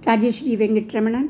രാജേശ്വരി വെങ്കിട്ടരമണൻ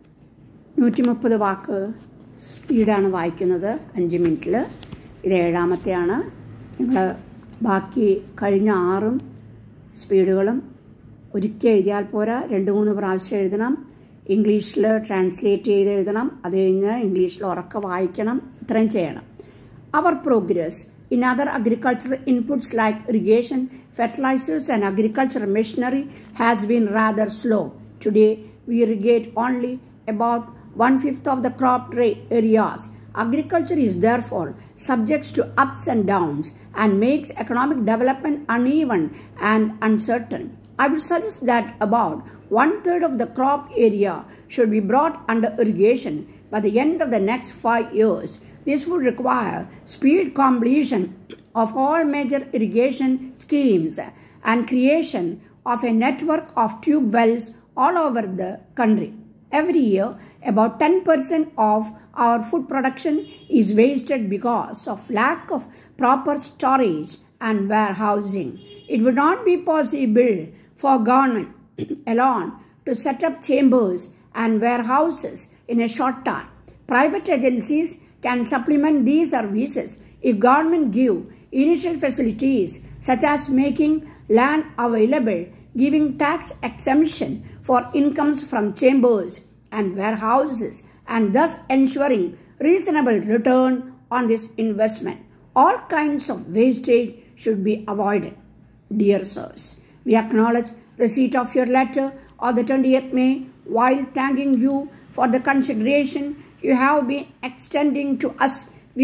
130 വാക്ക് സ്പീഡാണ് വായിക്കുന്നത് 5 മിനിറ്റിൽ. ഇത് 7ാമത്തെയാണ്. നിങ്ങൾ ബാക്കി കഴിഞ്ഞ 6 സ്പീഡുകളും ഒരിക്കൽ എഴുതിയാൽ പോരാ, 2-3 പ്രാവശ്യം എഴുതണം. ഇംഗ്ലീഷിൽ ട്രാൻസ്ലേറ്റ് ചെയ്ത് എഴുതണം. അത് കഴിഞ്ഞ് ഇംഗ്ലീഷിൽ ഉറക്കെ വായിക്കണം. ഇത്രയും ചെയ്യണം. Our progress in other agricultural inputs like irrigation, fertilizers and agricultural machinery has been rather slow. Today, we irrigate only about 1/5 of the crop areas. Agriculture is therefore subject to ups and downs and makes economic development uneven and uncertain. I would suggest that about 1/3 of the crop area should be brought under irrigation by the end of the next 5 years. This would require speed completion of all major irrigation schemes and creation of a network of tube wells all over the country. Every year, about 10% of our food production is wasted because of lack of proper storage and warehousing. It would not be possible for government alone to set up chambers and warehouses in a short time. Private agencies can supplement these services if government give initial facilities such as making land available, giving tax exemption for incomes from chambers and warehouses, and thus ensuring reasonable return on this investment. All kinds of wastage should be avoided. Dear sirs, we acknowledge receipt of your letter of the 20th May while thanking you for the consideration you have been extending to us. We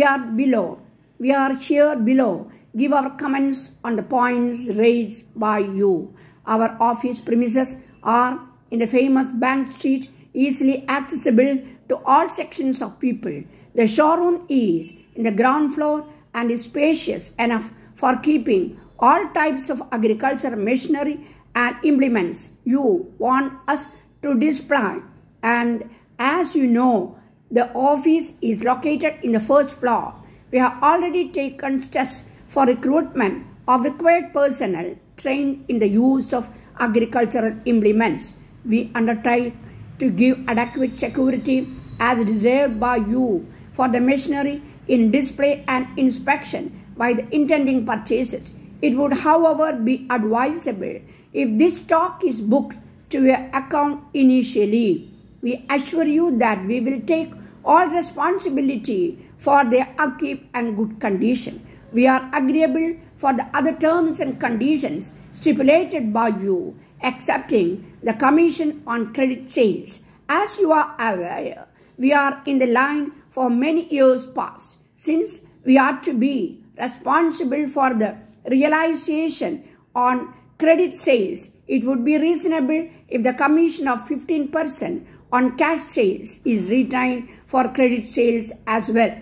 are here below. Give our comments on the points raised by you. Our office premises are in the famous Bank Street, easily accessible to all sections of people. The showroom is in the ground floor and is spacious enough for keeping all types of agricultural machinery and implements you want us to display. And as you know, the office is located in the first floor. We have already taken steps for recruitment of required personnel trained in the use of agricultural implements. We undertake to give adequate security as desired by you for the machinery in display and inspection by the intending purchasers. It would, however, be advisable if this stock is booked to your account initially. We assure you that we will take all responsibility for their upkeep and good condition. We are agreeable for the other terms and conditions stipulated by you, accepting the commission on credit sales. As you are aware, we are in the line for many years past. Since we are to be responsible for the realization on credit sales, it would be reasonable if the commission of 15% on cash sales is retained for credit sales as well.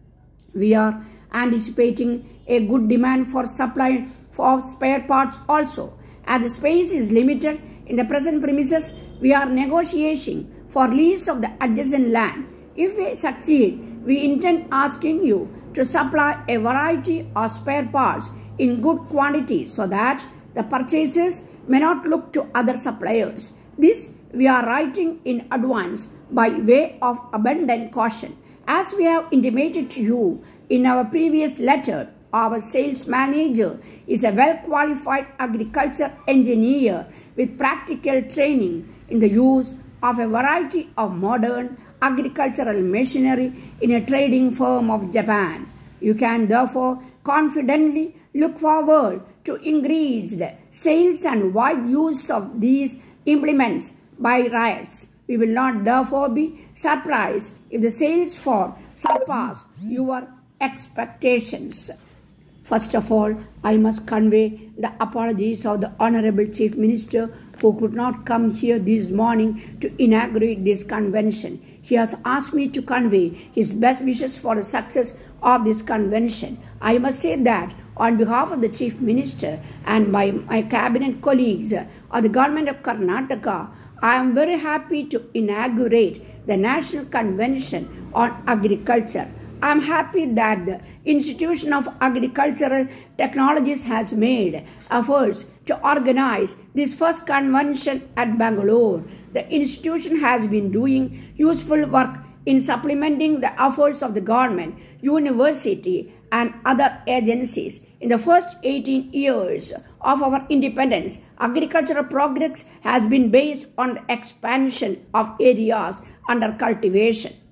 We are anticipating a good demand for supply of spare parts also. As the space is limited in the present premises, we are negotiating for lease of the adjacent land. If we succeed, we intend asking you to supply a variety of spare parts in good quantity so that the purchasers may not look to other suppliers. This we are writing in advance by way of abundant caution. As we have intimated to you in our previous letter, our sales manager is a well-qualified agriculture engineer with practical training in the use of a variety of modern agricultural machinery in a trading firm of Japan. You can therefore confidently look forward to increased sales and wide use of these implements by riots. We will not therefore be surprised if the sales for surpass your expectations. First of all, I must convey the apologies of the Honorable Chief Minister who could not come here this morning to inaugurate this convention. He has asked me to convey his best wishes for the success of this convention. I must say that on behalf of the Chief Minister and by my cabinet colleagues of the government of Karnataka, I am very happy to inaugurate the National Convention on Agriculture. I'm happy that the Institution of Agricultural Technologies has made efforts to organize this first convention at Bangalore. The institution has been doing useful work in supplementing the efforts of the government, university, and other agencies. In the first 18 years of our independence, agricultural progress has been based on the expansion of areas under cultivation.